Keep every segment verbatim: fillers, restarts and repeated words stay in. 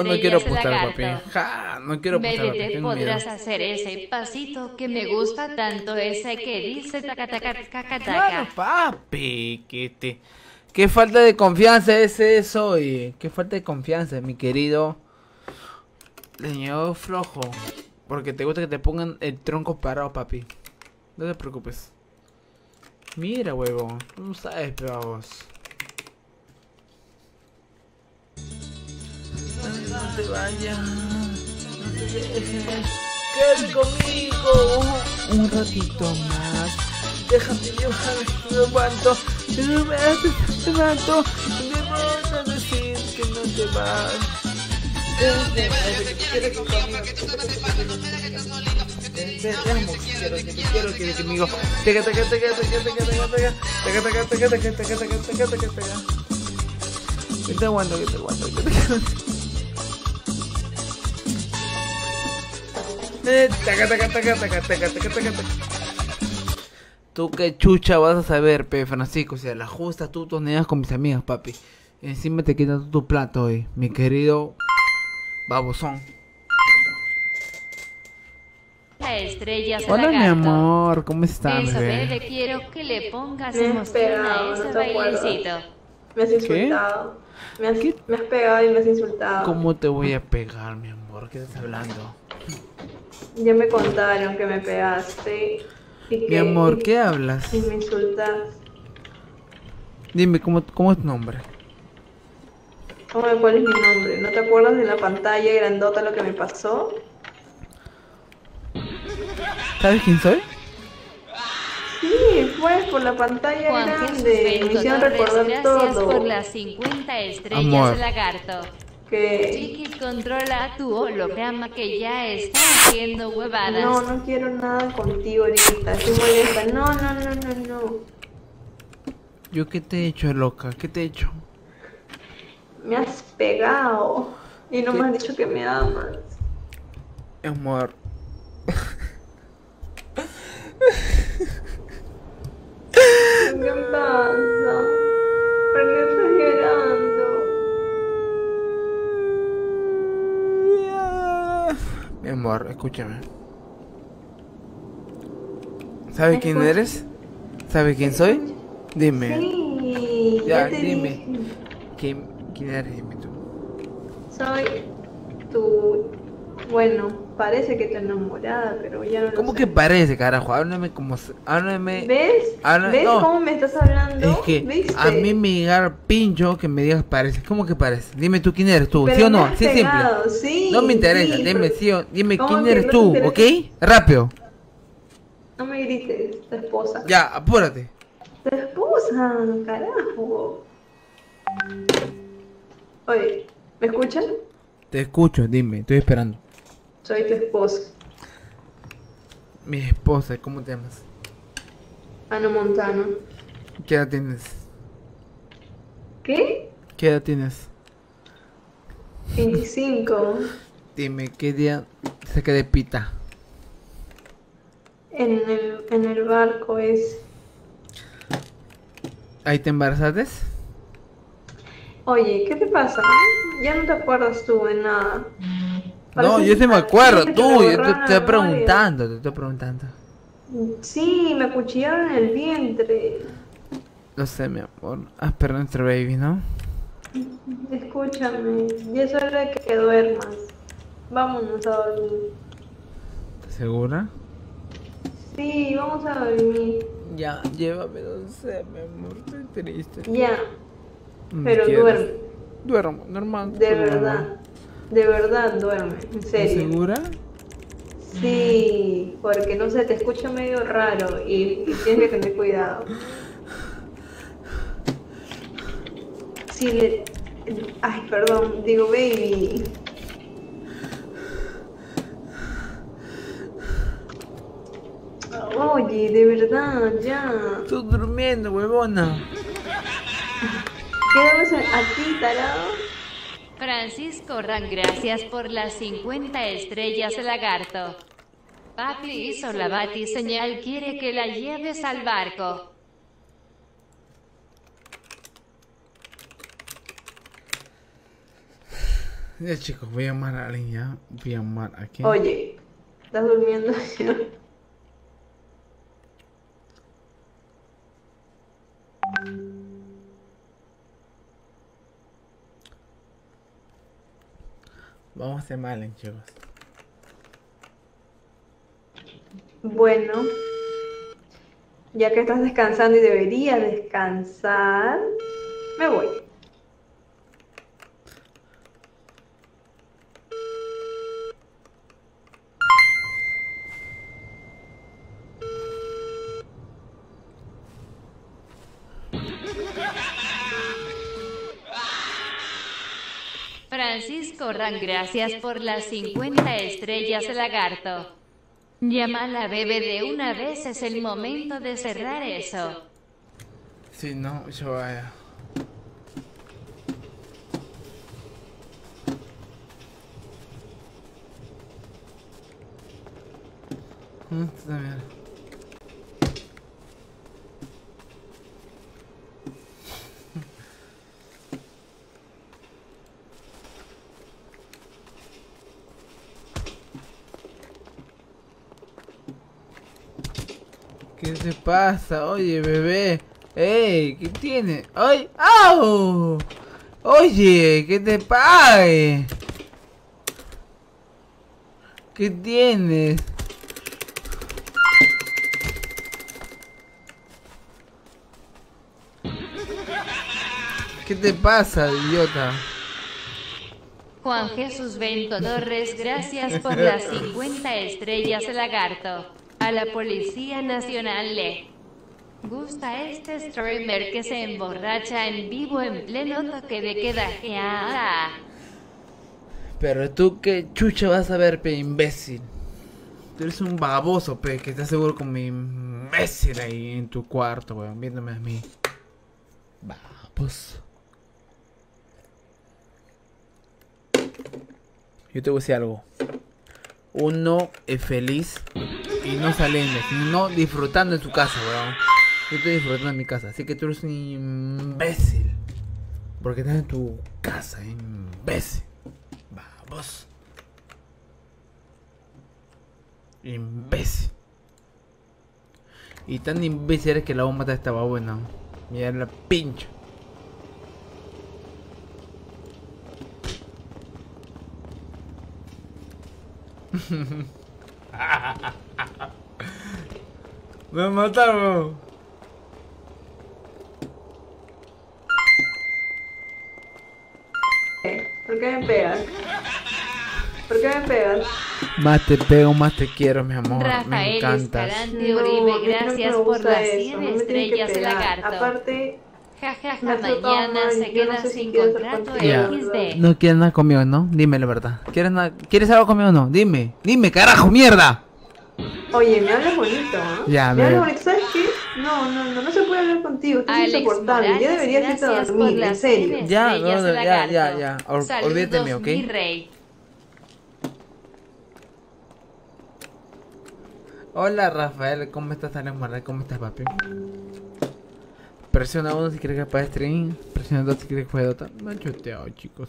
No, no quiero estrellas, apostar, lagarto. papi. Ja, no quiero apostar, papi. Bebé, Tengo miedo. podrás hacer ese pasito que me gusta tanto, ese que dice taca taca taca Claro, taca. papi. Que te... Qué falta de confianza es eso, y qué falta de confianza, mi querido leñador flojo. Porque te gusta que te pongan el tronco parado, papi. No te preocupes. Mira, huevo. Tú no sabes, pegos. No te vayas. No te dejes. Quédate conmigo. Un ratito más. Déjame llevar. No aguanto. No me haces tanto. Me vas a decir que no te vas. Quiero que conmigo. Teca, teca, teca, teca, teca, teca, teca. Teca, teca, teca, teca, teca, teca, teca, teca, teca. Que te aguanto, que te aguanto, que te aguanto. Eh, taca, taca, taca, taca, taca, taca, taca, taca. Tú qué chucha vas a saber, pe, Francisco. O sea, la justa tú torneas con mis amigas, papi. Encima te quitas tu plato hoy, mi querido babosón. La estrella se Hola, mi lagarto. amor, ¿cómo estás, Eso, bebé? bebé, quiero que le pongas Me has emoción a pegado, ese no te acuerdas. bailecito. Me has insultado. Me has, ¿Qué? me has pegado y me has insultado. ¿Cómo te voy a pegar, mi amor? ¿Qué estás hablando? Ya me contaron que me pegaste. Y Mi que, amor, y- ¿qué hablas? Y me insultas. Dime, ¿cómo, cómo es tu nombre? ¿Cómo de cuál es mi nombre? ¿No te acuerdas de la pantalla grandota lo que me pasó? ¿Sabes quién soy? Sí, pues por la pantalla Juan Jesús grande. Me Benito hicieron Torres, recordar gracias todo. por las cincuenta estrellas, Amor. lagarto. Que Chiqui, controla tu holograma que ya está haciendo huevadas. no, no quiero nada contigo ahorita. Estoy molesta. No, no, no, no, no. ¿Yo qué te he hecho, loca? ¿Qué te he hecho? Me has pegado. Y no me has dicho que me amas. Amor. ¿Qué pasa? ¿Por qué estás llorando? Mi amor, escúchame. ¿Sabes quién Escucha. eres? ¿Sabes quién soy? Dime. Sí, Ya, ya te dime. dije. ¿Quién, quién eres? Dime tú. Soy tu... Bueno, parece que te enamorada, pero ya no lo ¿Cómo sé. que parece, carajo? Háblame como... se- Háblame... ¿Ves? Habla- ¿Ves no. cómo me estás hablando? Es que ¿Viste? a mí me llega pincho que me digas parece. ¿Cómo que parece? Dime tú quién eres tú, Pero ¿sí o me no? has Sí, pegado, simple. sí, No me interesa, sí, dime pero- sí o... Dime ¿Cómo quién que eres no tú, te ¿ok? interesa? Rápido. No me grites, tu esposa. Ya, apúrate. Tu esposa, carajo. Oye, ¿me escuchan? Te escucho, dime, estoy esperando. Soy tu esposa, Mi esposa, ¿cómo te llamas? Ana Montano. ¿Qué edad tienes? ¿Qué? ¿Qué edad tienes? veinticinco. Dime, ¿qué día se quedé pita? En el, en el barco es... ¿Ahí te embarazaste? Oye, ¿qué te pasa? Ya no te acuerdas tú de nada. No, Parece yo sí me que- acuerdo, parece que tú, me yo te borraron la estoy memoria. preguntando, te estoy preguntando. Sí, me acuchillaron en el vientre. Lo sé, mi amor. Ah, pero nuestro baby, ¿no? Escúchame, ya es hora de que duermas. Vámonos a dormir. ¿Estás segura? Sí, vamos a dormir. Ya, llévame, no sé, mi amor, estoy triste. Ya, No pero quiero. duerme. Duermo, normal. De duermo. verdad. De verdad duerme, en ¿Estás serio. segura? Sí, porque no sé, te escucha medio raro y, y tienes que tener cuidado. Sí, le... Ay, perdón, digo baby. Oye, de verdad, ya. Estoy durmiendo, huevona. Quedamos aquí, tarado. Francisco Ran, gracias por las cincuenta estrellas, lagarto. Papi hizo la bati señal, quiere que la lleves al barco. Ya chicos, voy a llamar a alguien ya. Voy a llamar a quién. Oye, ¿estás durmiendo ya? Vamos a llamar a alguien, chicos. Bueno, ya que estás descansando y deberías descansar, me voy. Francisco Ran, gracias por las cincuenta estrellas, lagarto. Llama a la bebé de una vez, es el momento de cerrar eso. Sí, no, yo vaya. Mm, está bien. ¿Qué te pasa? Oye, bebé. ¡Ey! ¿Qué tiene? ¡Ay! ¡Au! Oye, ¿qué te pasa? ¿Qué tienes? ¿Qué te pasa, idiota? Juan Jesús Bento Torres, gracias por las cincuenta estrellas, lagarto. A la Policía Nacional le gusta este streamer que se emborracha en vivo en pleno toque de queda. ¡Ah! Pero tú qué chucha vas a ver, pe, imbécil. Tú eres un baboso, pe, que estás seguro con mi imbécil ahí en tu cuarto, weón, viéndome a mí. Baboso. Yo te voy a decir algo. Uno es feliz y no saliendo, sino disfrutando en su casa, weón. Yo estoy disfrutando en mi casa, así que tú eres un imbécil. Porque estás en tu casa, imbécil. Vamos. Imbécil. Y tan imbécil eres que la bomba estaba buena. Mira la pincho. Me mataron. ¿Por qué me pegas? ¿Por qué me pegas? Más te pego, más te quiero, mi amor. Me Rafael encantas. Escalante No, Uribe, a mí no gracias me por gusta las eso, cien no me tienes que estrellas, pegar. lagarto. Aparte, Ja, ja, me ja, has tratado mañana mal, se yo no queda sé si sin quiero ser contrato contigo, Ya. equis de. ¿No quieres nada conmigo, no? Dime la verdad. ¿Quieres, nada- ¿Quieres algo conmigo o no? Dime. Dime, carajo, mierda. oye, me hablas bonito, ¿ah? Ya, me me- hablas bonito, ¿sabes qué? No, no, no, no se puede hablar contigo, estás Alex insoportable, ya Morales, deberías irte a gracias por dormir, en las serio. cien Ya, estrellas, no, no, ya, lagarto. ya, ya. Ol- Saludos, olvídate de mí, ¿ok? mi rey. Hola, Rafael. ¿Cómo estás, Alex Morales? ¿Cómo estás, papi? Presiona uno si quieres que para stream. Presiona dos si quieres que juegue Dota. No he choteado, chicos.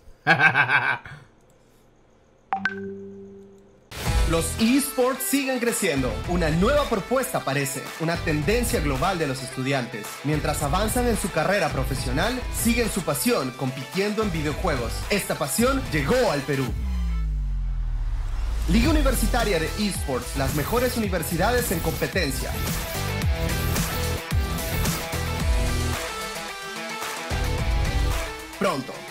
Los eSports siguen creciendo. Una nueva propuesta aparece, una tendencia global de los estudiantes. Mientras avanzan en su carrera profesional, siguen su pasión compitiendo en videojuegos. Esta pasión llegó al Perú. Liga Universitaria de eSports, las mejores universidades en competencia. Pronto.